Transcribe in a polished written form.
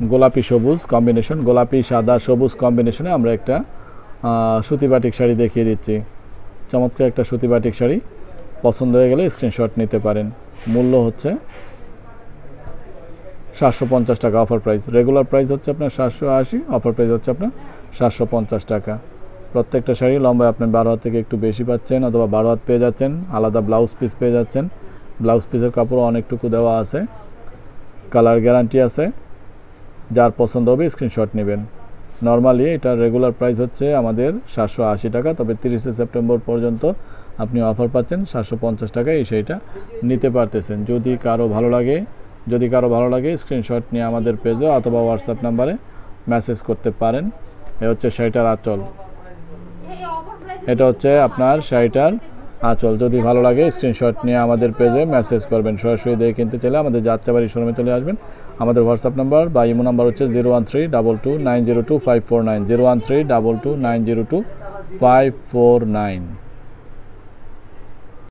গোলাপি সবুজ কম্বিনেশন, গোলাপি সাদা সবুজ কম্বিনেশনে আমরা একটা সুতি বাটিক শাড়ি দেখিয়ে দিচ্ছি। চমৎকার একটা সুতি বাটিক শাড়ি, পছন্দ হয়ে গেলে স্ক্রিনশট নিতে পারেন। মূল্য হচ্ছে 750 টাকা অফার প্রাইস। রেগুলার প্রাইস হচ্ছে আপনার 780, অফার প্রাইস হচ্ছে আপনার 750 টাকা। প্রত্যেকটা শাড়ি লম্বায় আপনি 12 হাত থেকে একটু বেশি পাচ্ছেন, অথবা 12 হাত পেয়ে যাচ্ছেন। আলাদা ব্লাউজ পিস পেয়ে যাচ্ছেন, ব্লাউজ পিসের কাপড় অনেকটুকু দেওয়া আছে, কালার গ্যারান্টি আছে। যার পছন্দ হবে স্ক্রিনশট নেবেন। নর্মালি এটার রেগুলার প্রাইস হচ্ছে আমাদের 780 টাকা, তবে 30 সেপ্টেম্বর পর্যন্ত আপনি অফার পাচ্ছেন 750 টাকায় এই শাড়িটা নিতে পারতেছেন। যদি কারো ভালো লাগে স্ক্রিনশট নিয়ে আমাদের পেজে অথবা হোয়াটসঅ্যাপ নাম্বারে মেসেজ করতে পারেন। এ হচ্ছে শাড়িটার আঁচল, এটা হচ্ছে আপনার শাড়িটার আঁচল। যদি ভালো লাগে স্ক্রিনশট নিয়ে আমাদের পেজে মেসেজ করবেন। সরাসরি দেখে কিনতে চাইলে আমাদের যাত্রাবাড়ি শোরুমে চলে আসবেন। আমাদের হোয়াটসঅ্যাপ নাম্বার বা ইমো নাম্বার হচ্ছে 01322902549, 01322902549।